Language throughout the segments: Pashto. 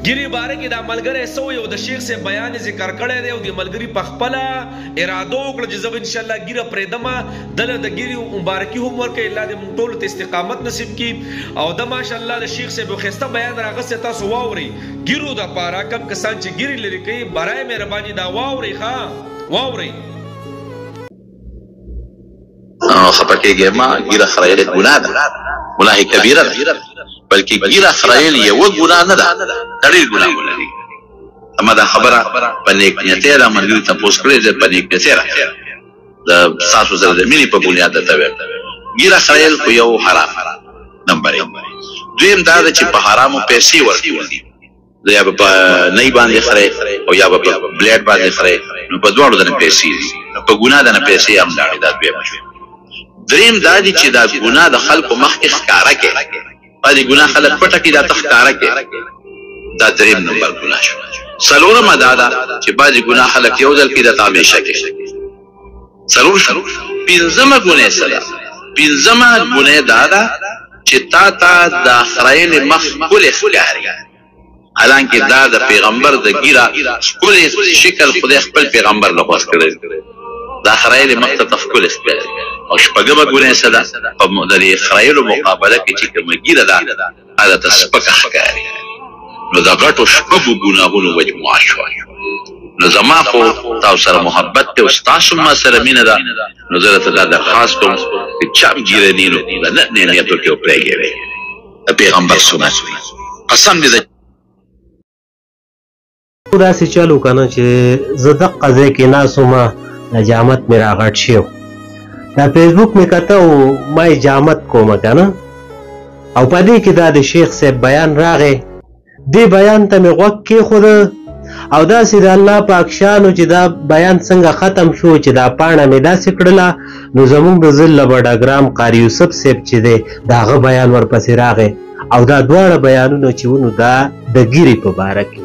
ګيري باره کې دا ملګری سو یو د شیخ سے بیان ذکر کړی دی او د ملګری په خپل اراده وکړه چې زه ان شاء الله ګیره پرېدمه دله د ګیري مبارکي هم ورکړي الله دې موږ ټولو ته استقامت نصیب کړي او د ماشاء الله د شیخ سے ښایسته بیان راغستی تاسو واورئ ګیرو دپاره کم کسان چې ګیري لرې کوي برای مهرباني دا واورئ ښه واورئ خفه کېږې ما ګیره خرایل ګناه ده ګناه کبیره ده بلکې ګیره خرایل یوه ګناه نه ده ډېر ګناهونه دي اما دا خبره په نیک نیتۍ را ملګري تپوس کړی زه په نیک نیتۍ را د ستاسو سره د مینې په بنیاد درته وایم ګیره خرایل خو یو حرام نمبر یک دویم دا ده چې په حرامو پیسې ورکول دي یا به په نی باندې خرې او یا به په بلیډ باندې خرې نو په دواړو دنه پیسې دي نو په ګناه دنه پیسې هم لاړې دا دویمه شوه دریم دا دي چې دا ګناه د خلکو مخکې ښکاره کړي بعضې ګناه خلک پټه کړي دا ته ښکاره کړي دا دریم نمبر ګناه شو څلورمه دا ده چې بعضې ګناه خلک یو ځل کړي دا ته همیشه کوي څلور شو پنځمه ګناه څه ده پنځمه ګناه دا ده چې تا ته د خرایلې مخ ښکلې ښکاري حالانکه دا د پیغمبر د ګیره ښکلې شکل خدای خپل پیغمبر له خوښ کړی دا خرایلې مخ ته ښکلې ښکاري او شپږمه ګناه څه ده په د دې خرایلو مقابله کې چې کومه ګیره ده هغه ته سپکه ښکاري نو د غټو شپږو ګناهونو مجموعه شوه نو زما خو تاسو سره محبت دی او ستاسو ما سره مینه ده نو زه درته دا درخواست کوم چې چا هم ګیره نی نو د نه نیتو کې وپرېږدئ د پیغمبر سنت وي قسم دې داسې چلو که نه چې زه دقه ځای کې ناست ومه حجامت مې راغټ شو دا فیسبوک مې کته او ما حجامت کومه که نه او په دې کې دا د شیخ صاحب بیان راغی دې بیان ته مې غوږ کېښوده او داسې د الله پاک شانو چې دا بیان څنګه ختم شو چې دا پاڼه مې داسې کړله نو زموږ د ضلع بډاګرام قاري یوسف صاحب چې دی د هغه بیان ورپسې راغی او دا دواړه بیانونه چې ونو دا د ګیرې په باره کې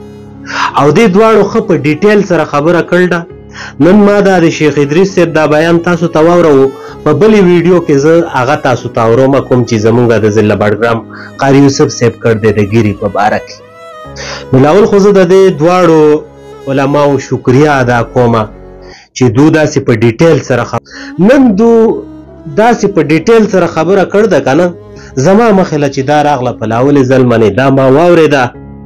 او دې دواړو ښه په ډیټیل سره خبره کړله نن ما دا د شیخ ادریس صاحب دا بیان تاسو ته واورو په بلې ویډیو کې زه هغه تاسو ته اورم کوم چې زمونږ د ضلع بډګرام قاري یوسف صاحب کړ دی د ګیرې په باره کې نو لاول خو زه د دې دواړو علماو شکریه ادا کومه چې دو داسې په ډیټیل سره نن دو داسې په ډیټیل سره خبره کړ ده که نه زما مخې چې دا راغله په لاولې ځل منې دا ما واورېده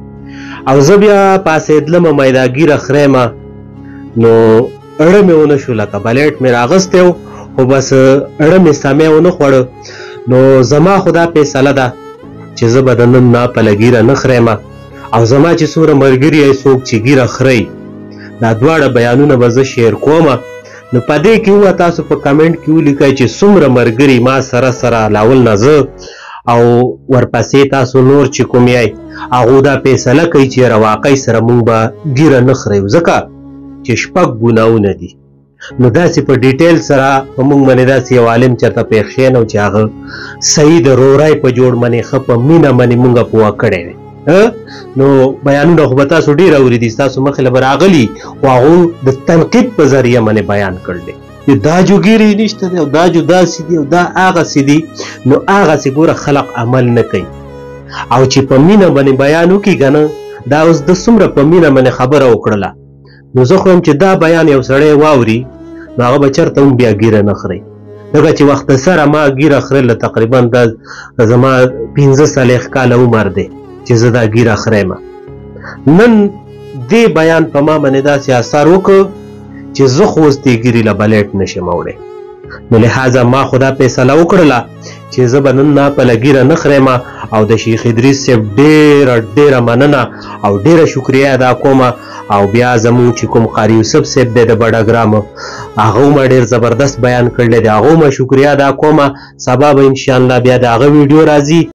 او زه بیا پاسېدلمه میدا ګیره خریمه نو اړه مې ونه شو لکه بلیټ مې راغستی و خو بس اړه مې سمی ونه خوړه نو زما خو دا فیصله ده چې زه به د نن ناپله ګیره نه خریمه او زما چې څومره ملګري یې څوک چې ګیره خورئ دا دواړه بیانونه به زه شیر کومه نو په دې کې ووایه تاسو په کمنټ کې ولیکئ چې څومره ملګري ما سره لاول نه زه او ورپسې تاسو نور چې کوم یئ هغو دا فیصله کوي چې یاره واقعي سره موږ به ګیره نه خورئ ځکه چې شپږ ګناهونه دي نو داسې په ډیټیل سره په موږ باندې داسې یو عالم چېرته پېښ شوی نه و چې هغه صحیح د رورای په جوړ باندې ښه په مینه باندې موږ پوه کړی دی نو بیانونه خو به تاسو ډېر اورېدي ستاسو مخې له به راغلي خو هغو د تنقید په ذریعه باندې بیان کړ دی دا جو ګیرې نشته دی او دا جو داسې دي او دا هغسې دي نو هغسې ګوره خلق عمل نه کوي او چې په مینه باندې بیان وکړي که نه دا اوس د څومره په مینه باندې خبره وکړله نو زه خو یم چې دا بیان یو سړی واوري نو هغه به چېرته هم بیا ګیره نه خوري ځکه چې مختصره ما ګیره خورېله تقریبا دا زما 15 کاله عمر دی چې زه دا ګیره خورېمه نن دې بیان په ما باندې داسې اثر وکړ چې زه خو اوس دې ګیرې له بلیټ نشم وړی نو لحاظه ما خو دا فیصله وکړله چې زه به نن ناپله ګیره نه خورېمه او د شیخ ادریس صاحب ډېره مننه او ډېره شکریه ادا کومه او بیا زموږ چې کوم قاري یوسف صاحب دی د بډاګرام هغه هم ډېر زبردست بیان کړلی دی هغه هم شکریه ادا کومه سبا به انشاءالله بیا د هغه ویډیو راځي